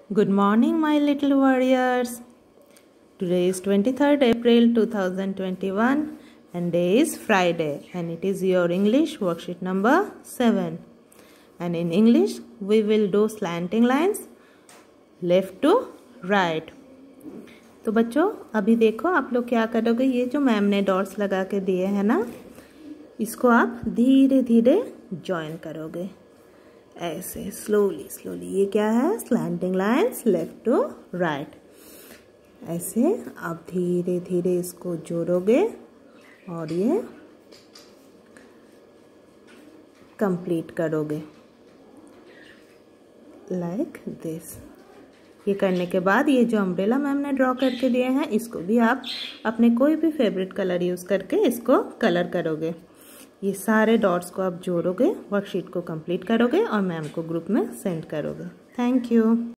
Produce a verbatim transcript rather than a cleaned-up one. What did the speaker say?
Good morning, my little warriors. Today is twenty-third April two thousand twenty-one and day is Friday, and it is your English worksheet number seven. And in English, we will do slanting lines left to right. तो बच्चों अभी देखो आप लोग क्या करोगे, ये जो मैम ने डॉट्स लगा के दिए हैं ना, इसको आप धीरे धीरे ज्वाइन करोगे ऐसे स्लोली स्लोली। ये क्या है? Slanting lines left to right. ऐसे आप धीरे धीरे इसको जोड़ोगे और ये कंप्लीट करोगे लाइक दिस। ये करने के बाद ये जो अम्ब्रेला मैम ने ड्रॉ करके दिए हैं, इसको भी आप अपने कोई भी फेवरेट कलर यूज़ करके इसको कलर करोगे। ये सारे डॉट्स को आप जोड़ोगे, वर्कशीट को कंप्लीट करोगे और मैम को ग्रुप में सेंड करोगे। Thank you.